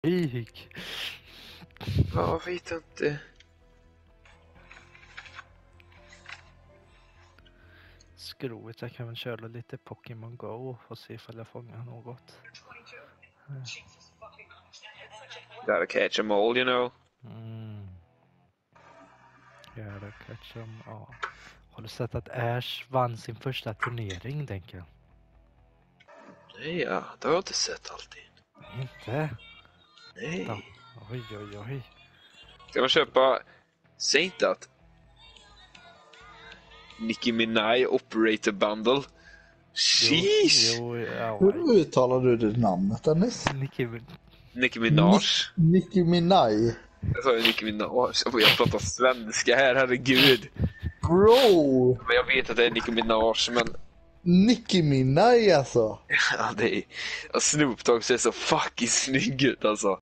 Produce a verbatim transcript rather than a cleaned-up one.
Fik. Ja, jag vet inte. Skrovet, jag kan väl köra lite Pokémon Go och se ifall jag fångar något. Gotta catch them all, you know. Mm. Gotta catch them, ja. Har du sett att Ash vann sin första turnering, tänker jag? Nej, ja, det har jag inte sett alltid. Inte? Nej. Ja. Oj, oj, oj. Ska man köpa... Säg inte att... Nicki Minaj Operator Bundle. Sheesh! Jo, jo, ja, Hur uttalar du det namnet, Dennis? Nicki, Nicki Minaj. Nicki Minaj. Jag sa ju Nicki Minaj. Jag pratar svenska här, herregud. Bro! Men jag vet att det är Nicki Minaj, men... Nicki Minaj alltså. Ja, det är... Snoop Dogg ser så fucking snygg ut, alltså.